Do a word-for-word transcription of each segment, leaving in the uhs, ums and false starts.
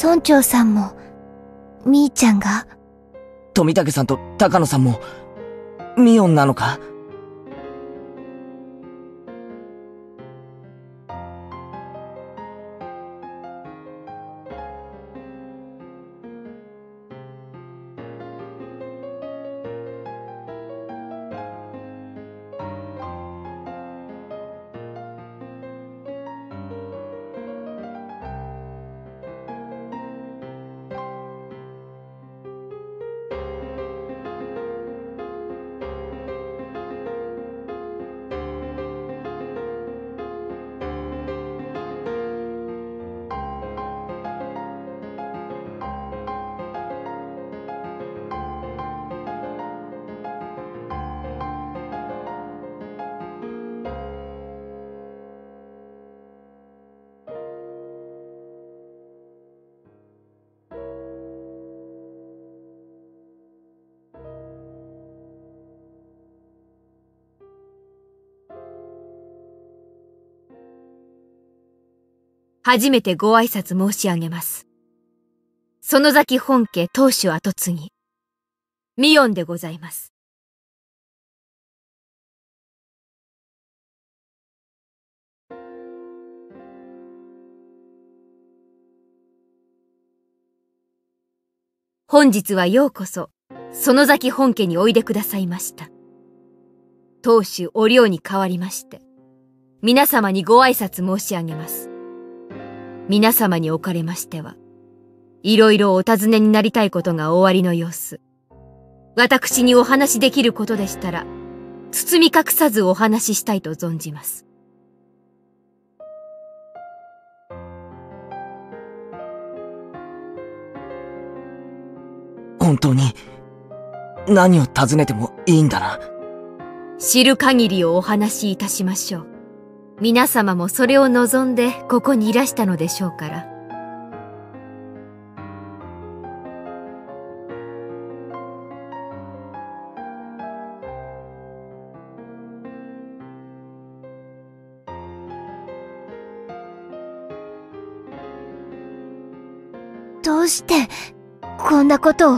村長さんも、みーちゃんが。 富武さんと高野さんも、ミオンなのか？ 初めてご挨拶申し上げます。園崎本家当主跡継ぎ、ミオンでございます。本日はようこそ、園崎本家においでくださいました。当主お涼に代わりまして、皆様にご挨拶申し上げます。皆様におかれましては、いろいろお尋ねになりたいことがおありの様子。私にお話しできることでしたら、包み隠さずお話ししたいと存じます。 本当に、何を尋ねてもいいんだな。 知る限りをお話しいたしましょう。皆様もそれを望んでここにいらしたのでしょうから。 どうして、こんなことを？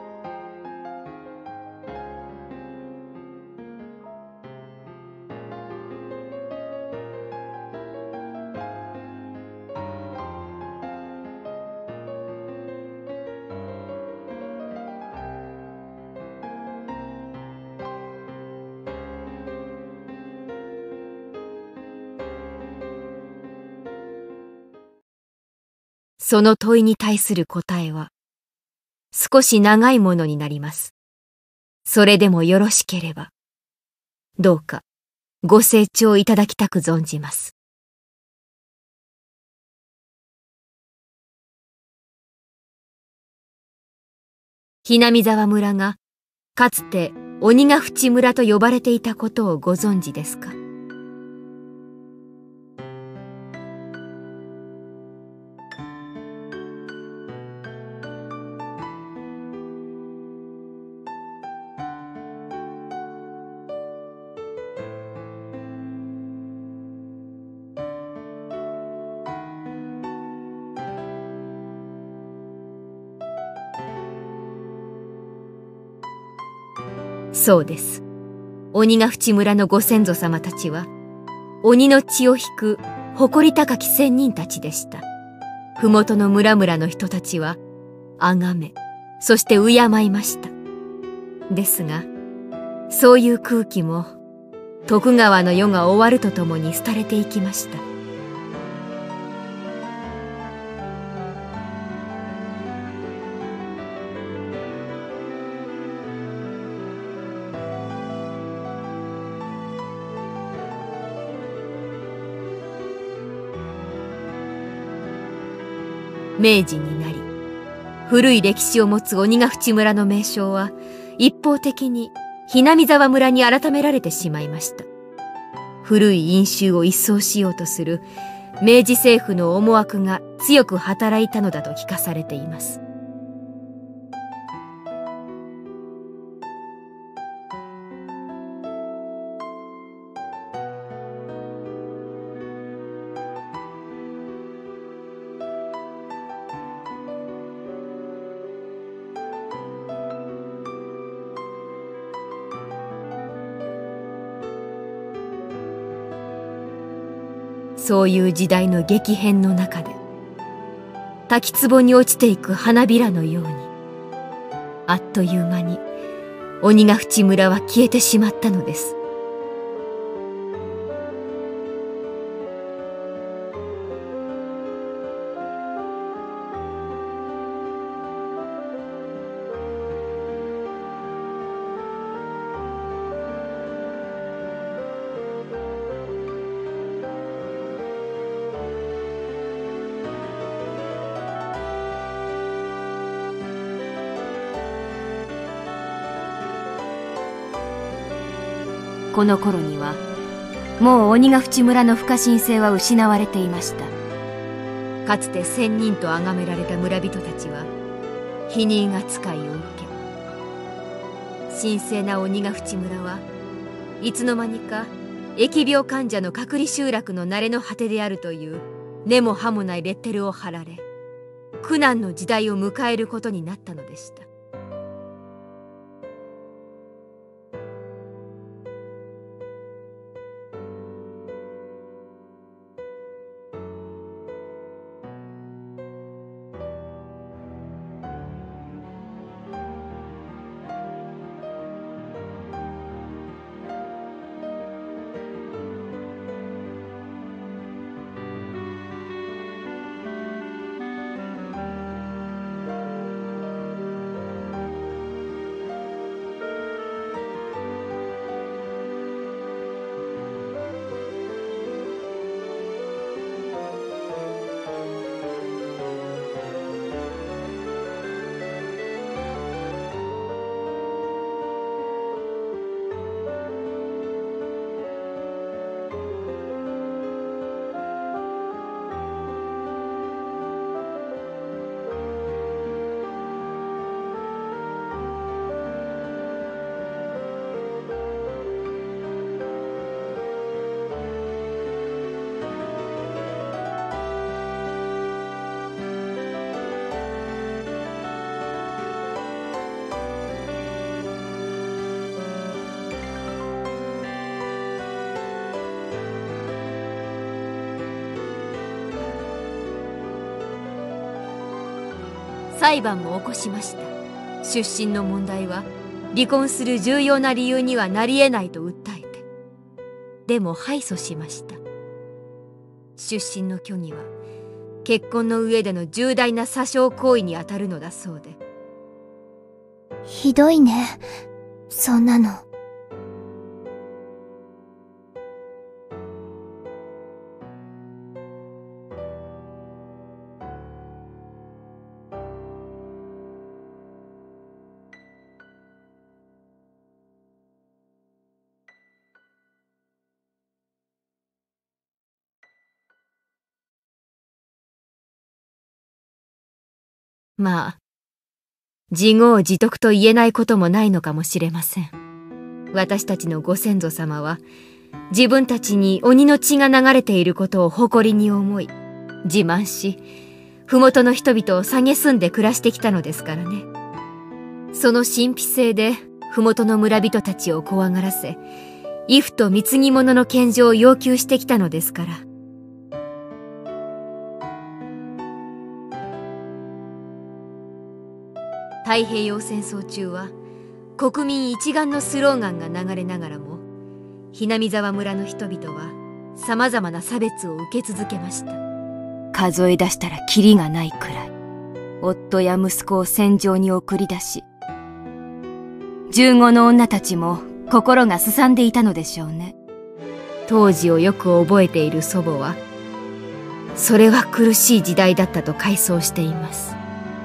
その問いに対する答えは、少し長いものになります。それでもよろしければ、どうかご清聴いただきたく存じます。ひなみ沢村が、かつて鬼ヶ淵村と呼ばれていたことをご存知ですか？そうです。鬼ヶ淵村のご先祖様たちは、鬼の血を引く誇り高き仙人たちでした。麓の村々の人たちは、崇め、そして敬いました。ですが、そういう空気も、徳川の世が終わるとともに廃れていきました。明治になり、古い歴史を持つ鬼ヶ淵村の名称は一方的にひなみ沢村に改められてしまいました。古い因習を一掃しようとする明治政府の思惑が強く働いたのだと聞かされています。 そういう時代の激変の中で滝壺に落ちていく花びらのように、あっという間に鬼ヶ淵村は消えてしまったのです。この頃にはもう鬼ヶ淵村の不可侵性は失われていました。かつて仙人と崇められた村人たちは否認扱いを受け、神聖な鬼ヶ淵村はいつの間にか疫病患者の隔離集落の慣れの果てであるという根も葉もないレッテルを貼られ、苦難の時代を迎えることになったのでした。裁判も起こしました。出身の問題は離婚する重要な理由にはなり得ないと訴えて、でも敗訴しました。出身の虚偽は結婚の上での重大な詐称行為にあたるのだそうで。 ひどいね、そんなの。 まあ、自業自得と言えないこともないのかもしれません。私たちのご先祖様は自分たちに鬼の血が流れていることを誇りに思い自慢し、麓の人々を蔑んで暮らしてきたのですからね。その神秘性で麓の村人たちを怖がらせ、畏怖と貢ぎ物の献上を要求してきたのですから。太平洋戦争中は国民一丸のスローガンが流れながらも、ひなみ沢村の人々はさまざまな差別を受け続けました。数え出したらキリがないくらい夫や息子を戦場に送り出し、従後の女たちも心がすさんでいたのでしょうね。当時をよく覚えている祖母は、それは苦しい時代だったと回想しています。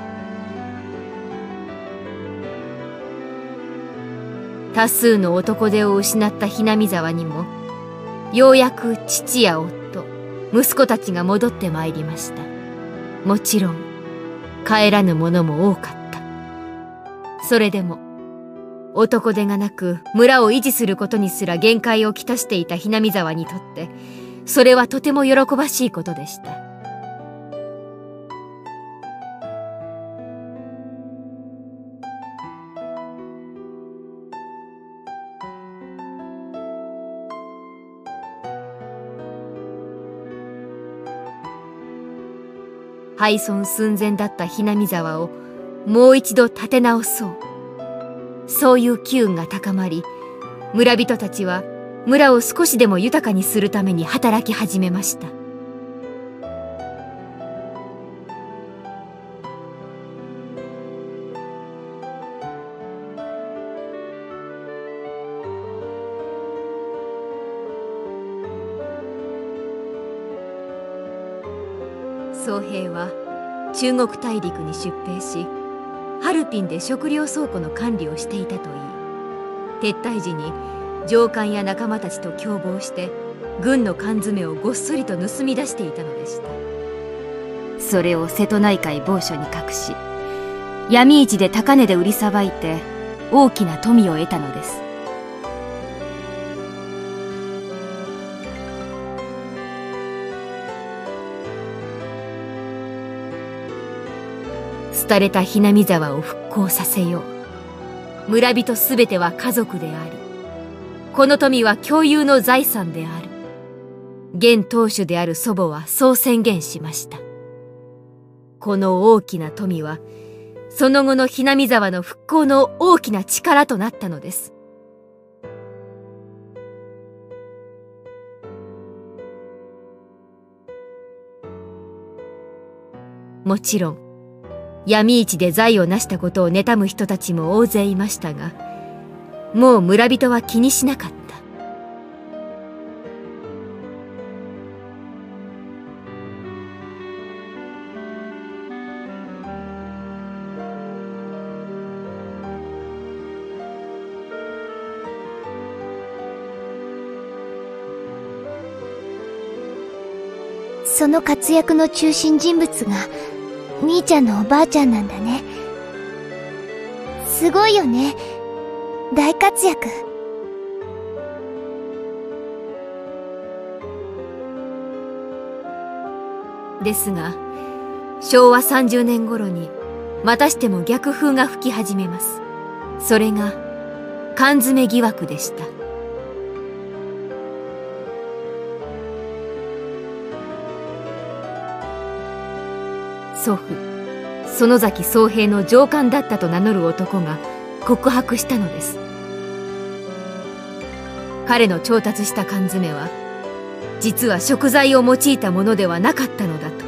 多数の男手を失ったひなみ沢にも、ようやく父や夫、息子たちが戻ってまいりました。もちろん帰らぬ者も多かった。それでも男手がなく村を維持することにすら限界をきたしていたひなみ沢にとって、それはとても喜ばしいことでした。 廃村寸前だったひなみ沢をもう一度立て直そう、そういう機運が高まり、村人たちは村を少しでも豊かにするために働き始めました。宗平は中国大陸に出兵し、ハルピンで食料倉庫の管理をしていたといい、撤退時に上官や仲間たちと共謀して軍の缶詰をごっそりと盗み出していたのでした。それを瀬戸内海某所に隠し、闇市で高値で売りさばいて大きな富を得たのです。廃れたひなみ沢を復興させよう。村人すべては家族であり、この富は共有の財産である。現当主である祖母はそう宣言しました。この大きな富はその後のひなみ沢の復興の大きな力となったのです。もちろん闇市で財を成したことを妬む人たちも大勢いましたが、もう村人は気にしなかった。 その活躍の中心人物が兄ちゃんのおばあちゃんなんだね。すごいよね。大活躍。 ですがしょうわさんじゅうねん頃にまたしても逆風が吹き始めます。それが缶詰疑惑でした。祖父園崎宗平の上官だったと名乗る男が告白したのです。彼の調達した缶詰は実は食材を用いたものではなかったのだと。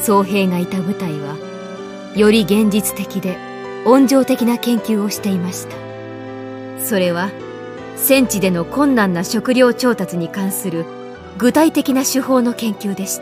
宗平がいた部隊はより現実的で温情的な研究をしていました。それは戦地での困難な食料調達に関する具体的な手法の研究でした。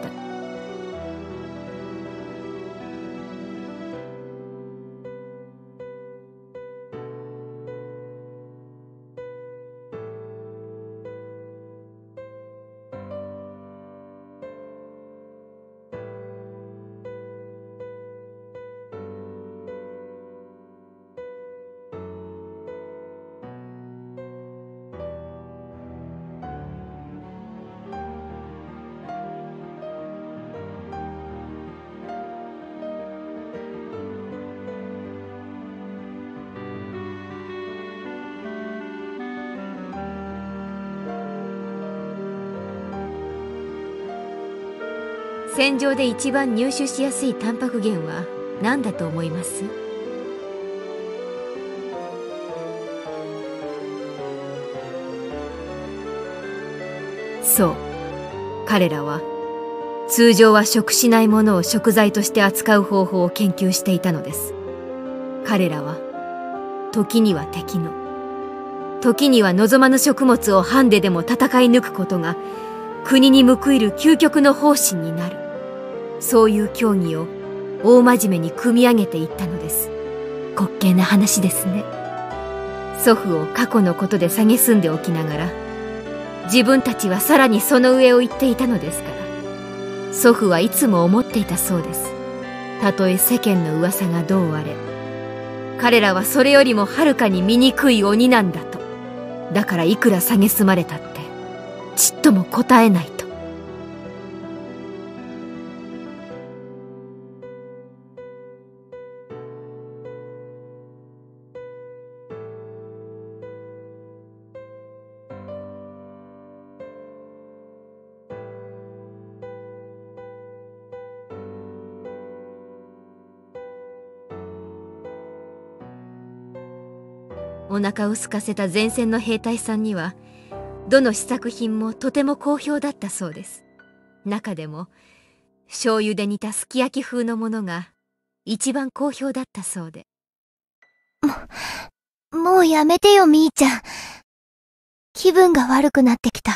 戦場で一番入手しやすいタンパク源は何だと思います？そう、彼らは通常は食しないものを食材として扱う方法を研究していたのです。彼らは時には敵の、時には望まぬ食物をハンデでも戦い抜くことが国に報いる究極の方針になる、そういう教義を大真面目に組み上げていったのです。滑稽な話ですね。祖父を過去のことで蔑んでおきながら、自分たちはさらにその上を言っていたのですから。祖父はいつも思っていたそうです。たとえ世間の噂がどうあれ、彼らはそれよりもはるかに醜い鬼なんだと。だからいくら蔑まれたってちっとも答えないと。お腹を空かせた前線の兵隊さんにはどの試作品もとても好評だったそうです。中でも醤油で煮たすき焼き風のものが一番好評だったそうで。 も、もうやめてよ、みーちゃん。気分が悪くなってきた。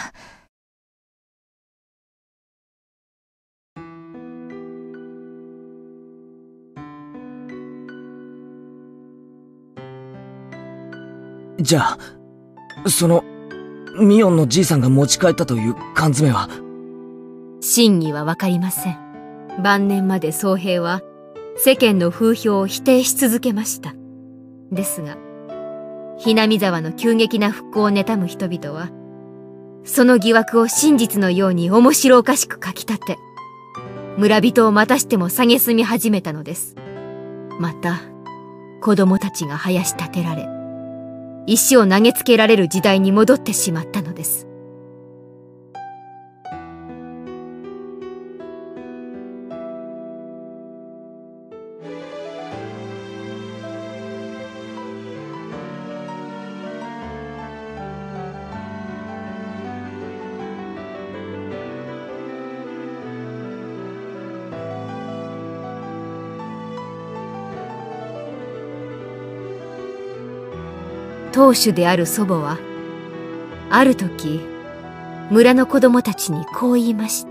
じゃあ、その、ミオンのじいさんが持ち帰ったという缶詰は？ 真偽はわかりません。晩年まで宗平は世間の風評を否定し続けました。ですが、ひなみ沢の急激な復興を妬む人々は、その疑惑を真実のように面白おかしく書き立て、村人をまたしても蔑み始めたのです。また、子供たちが生やし立てられ、石を投げつけられる時代に戻ってしまったのです。当主である祖母は、ある時、村の子供たちにこう言いました。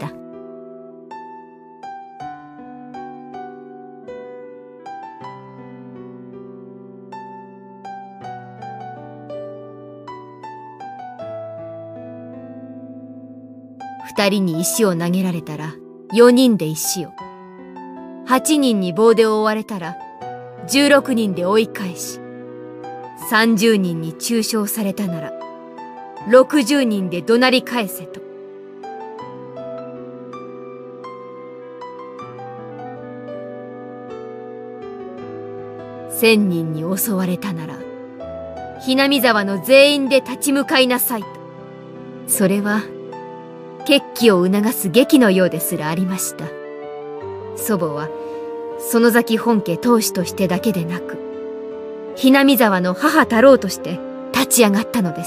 二人に石を投げられたら、四人で石を。八人に棒で覆われたら、十六人で追い返し。三十人に中傷されたなら、六十人で怒鳴り返せと。千人に襲われたなら、ひなみ沢の全員で立ち向かいなさいと。それは、決起を促す劇のようですらありました。祖母は、園崎本家当主としてだけでなく、ひなみ沢の母太郎として立ち上がったのです。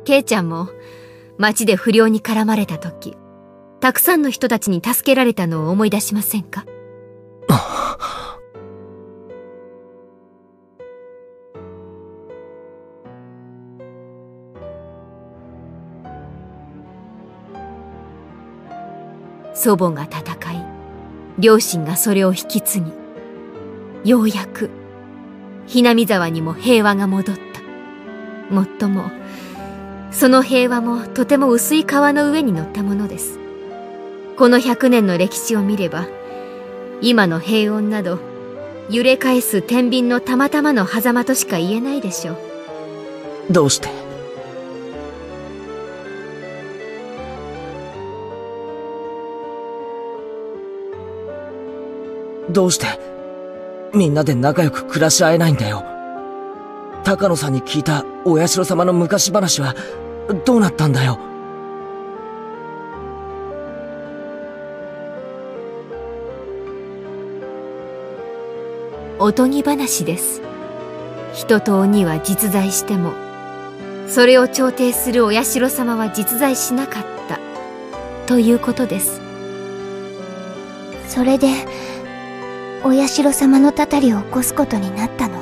ケイちゃんも町で不良に絡まれた時、たくさんの人たちに助けられたのを思い出しませんか？祖母が戦い、両親がそれを引き継ぎ、ようやくひなみ沢にも平和が戻った。もっともその平和もとても薄い川の上に乗ったものです。このひゃくねんの歴史を見れば、今の平穏など揺れ返す天秤のたまたまの狭間としか言えないでしょう。 どうして？どうしてみんなで仲良く暮らし合えないんだよ。高野さんに聞いたお社様の昔話はどうなったんだよ。 おとぎ話です。人と鬼は実在しても、それを調停するお社様は実在しなかったということです。 それでお社様のたたりを起こすことになったの。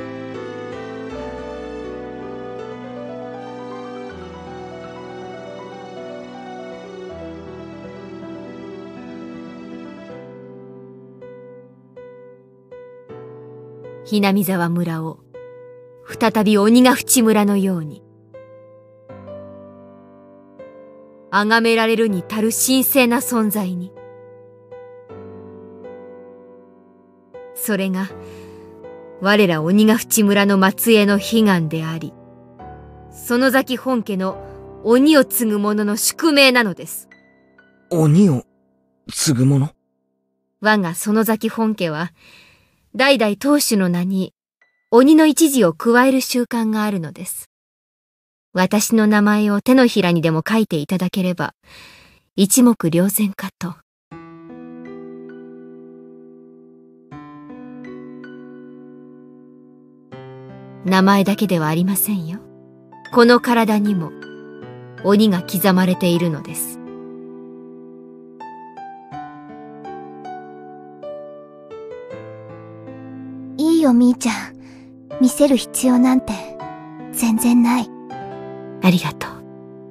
ひなみ沢村を再び鬼ヶ淵村のように崇められるに足る神聖な存在に、それが我ら鬼ヶ淵村の末裔の悲願であり、園崎本家の鬼を継ぐ者の宿命なのです。 鬼を継ぐ者？ 我が園崎本家は代々当主の名に鬼の一字を加える習慣があるのです。私の名前を手のひらにでも書いていただければ一目瞭然かと。名前だけではありませんよ。この体にも鬼が刻まれているのです。 いいよみーちゃん、見せる必要なんて全然ない。 ありがとう。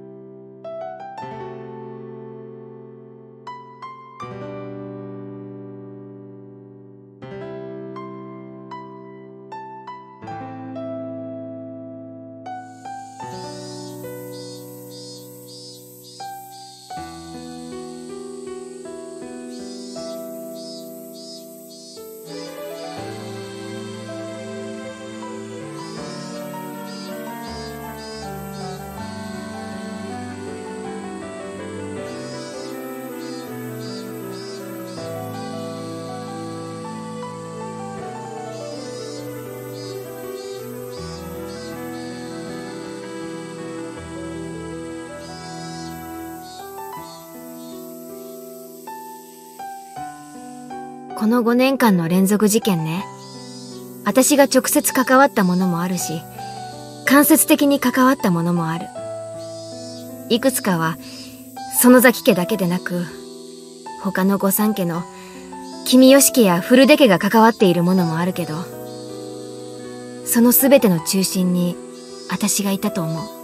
このごねんかんの連続事件ね。私が直接関わったものもあるし、間接的に関わったものもある。いくつかは園崎家だけでなく、他の御三家の君吉家や古出家が関わっているものもあるけど、そのすべての中心に私がいたと思う。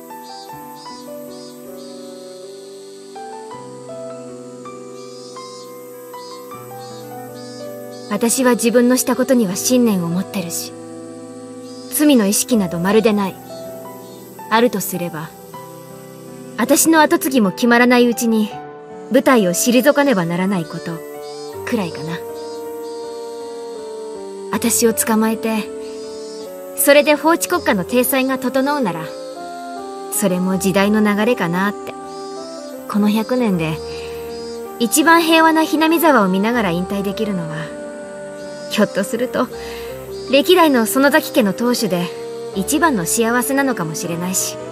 私は自分のしたことには信念を持ってるし、罪の意識などまるでない。あるとすれば、私の跡継ぎも決まらないうちに舞台を退かねばならないことくらいかな。私を捕まえて、それで法治国家の体裁が整うなら、それも時代の流れかなって。このひゃくねんで一番平和なひなみ沢を見ながら引退できるのは、ひょっとすると歴代の園崎家の当主で一番の幸せなのかもしれないし。